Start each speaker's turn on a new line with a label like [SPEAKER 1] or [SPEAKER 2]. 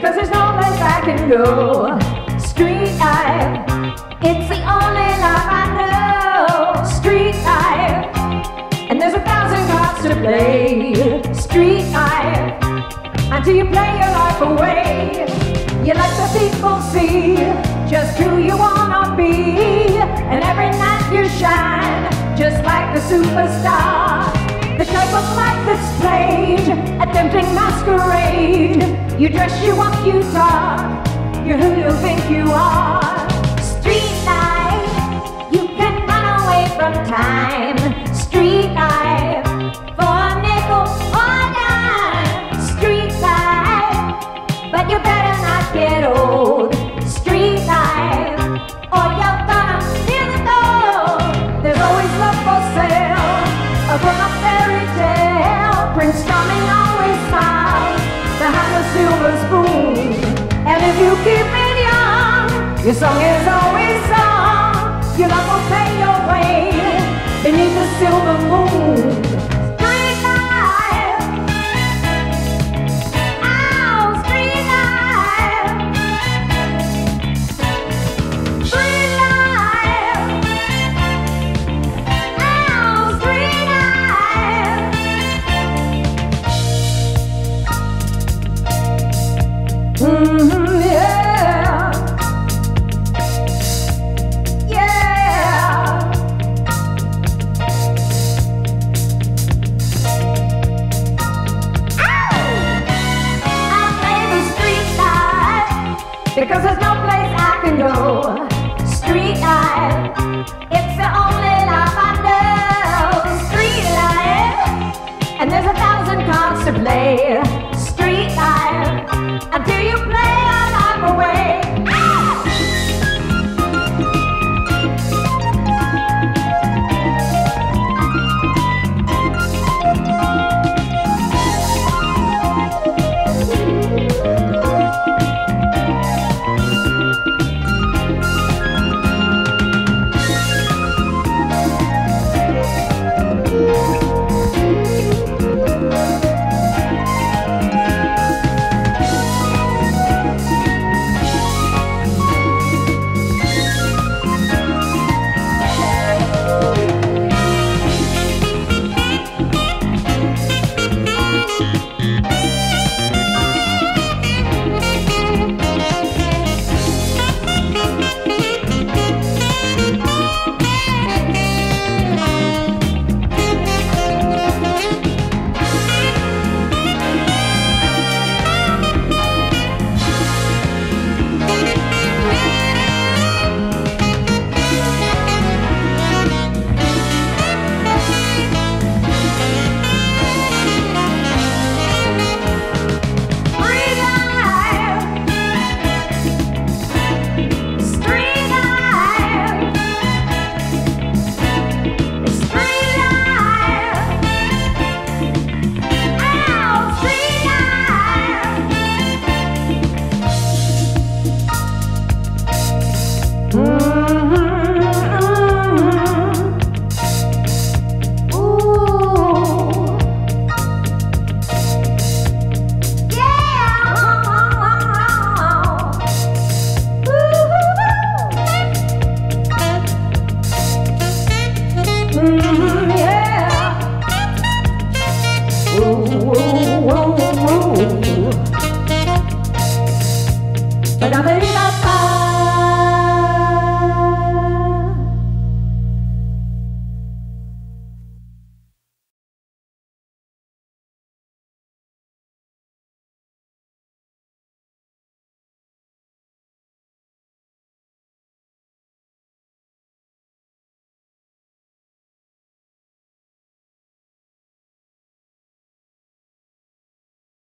[SPEAKER 1] because there's no place I can go. Street life, it's the only life I know. Street life, and there's 1,000 cards to play. Street life, until you play your life away. You let the people see just who you wanna be, and every night you shine just like the superstar. The type of life that's played, a tempting masquerade. You dress, you walk, you talk, you're who you think you are. Street life, you can run away from time. Street life, for a nickel or a dime. Street life, but you better not get old. Street life, or you're gonna feel the cold. There's always love for sale, a grown-up fairy tale. Prince Charming always smiles behind a silver spoon. And if you keep it young, your song is always sung. Your love will pay your way beneath the silver moon. Street life, oh, street life. Street life, oh, street life. Yeah. Yeah. I play the street life because there's no place I can go. Street life, it's the only life I know. Street life, and there's 1,000 cards to play. Street life, until you play your life away. But I'm